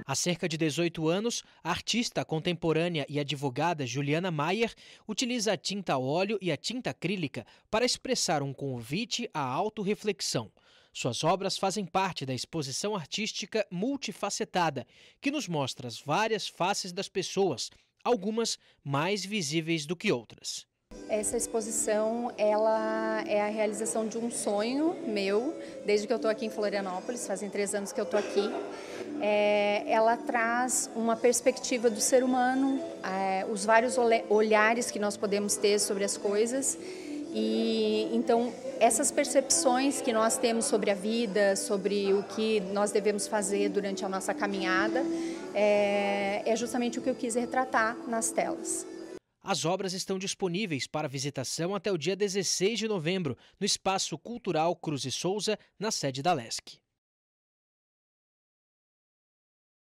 Há cerca de 18 anos, a artista contemporânea e advogada Juliana Maier utiliza a tinta a óleo e a tinta acrílica para expressar um convite à autorreflexão. Suas obras fazem parte da exposição artística multifacetada, que nos mostra as várias faces das pessoas, algumas mais visíveis do que outras. Essa exposição, ela é a realização de um sonho meu, desde que eu estou aqui em Florianópolis, fazem 3 anos que eu estou aqui. Ela traz uma perspectiva do ser humano, os vários olhares que nós podemos ter sobre as coisas. E então, essas percepções que nós temos sobre a vida, sobre o que nós devemos fazer durante a nossa caminhada, é justamente o que eu quis retratar nas telas. As obras estão disponíveis para visitação até o dia 16 de novembro, no Espaço Cultural Cruz e Souza, na sede da Lesc.